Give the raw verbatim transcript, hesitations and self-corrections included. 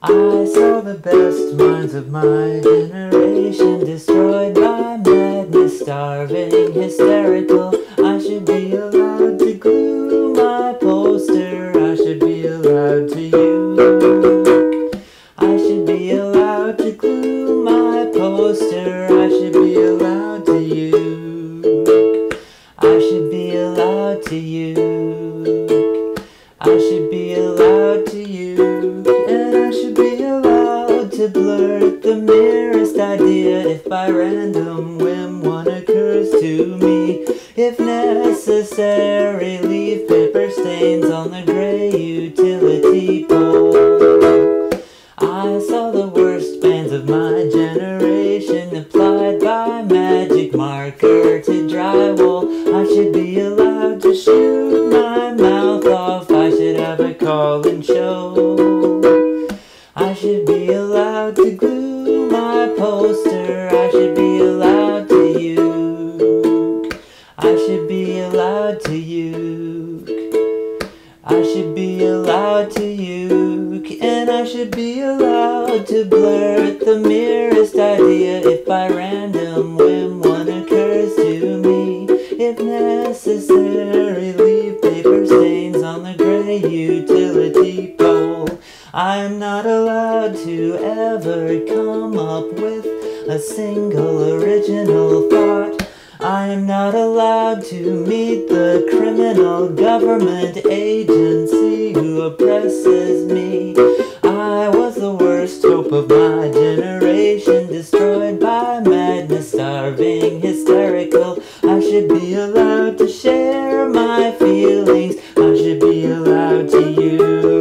I saw the best minds of my generation destroyed by madness, starving, hysterical. I should be allowed to glue my poster. I should be allowed to use. I should be allowed to glue my poster. I should be allowed to use. I should be allowed to use. I should be allowed to use. And I should be allowed to blurt the merest idea if by random whim one occurs to me. If necessary, leave paper stains on the gray utility pole. I saw the worst bands of my generation applied by magic marker to drywall. I should be allowed to shoot my mouth off. I should have a call-in show. I should be allowed to glue my poster. I should be allowed to uke. I should be allowed to uke. I should be allowed to uke. And I should be allowed to blurt the merest idea if by random whim one occurs to me. If necessary, leave paper stains on the gray utility pole. I'm not allowed to ever come up with a single original thought. I am not allowed to meet the criminal government agency who oppresses me. I was the worst hope of my generation, destroyed by madness, starving, hysterical. I should be allowed to share my feelings. I should be allowed to use.